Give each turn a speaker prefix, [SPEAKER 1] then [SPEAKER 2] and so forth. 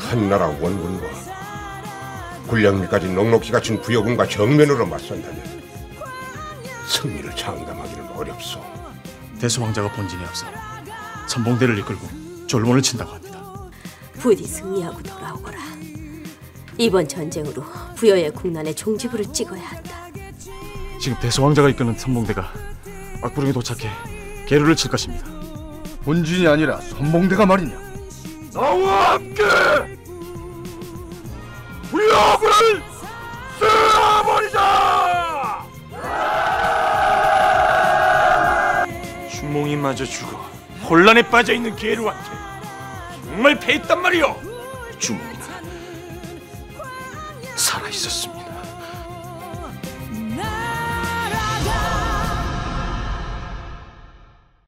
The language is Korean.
[SPEAKER 1] 한나라 원군과 군량미까지 넉넉히 갖춘 부여군과 정면으로 맞선다면 승리를 장담하기는 어렵소.
[SPEAKER 2] 대소왕자가 본진에 앞서 선봉대를 이끌고 졸몬을 친다고 합니다.
[SPEAKER 3] 부디 승리하고 돌아오거라. 이번 전쟁으로 부여의 국난에 종지부를 찍어야 한다.
[SPEAKER 2] 지금 대소왕자가 이끄는 선봉대가 악부릉에 도착해 계류를 칠 것입니다.
[SPEAKER 4] 본진이 아니라 선봉대가 말이냐?
[SPEAKER 1] 나와 함께 부여군을 쓸어버리자!
[SPEAKER 5] 주몽이마저 죽어 혼란에 빠져있는 계류한테 정말 패했단 말이오.
[SPEAKER 6] 주몽이는 살아있었습니다.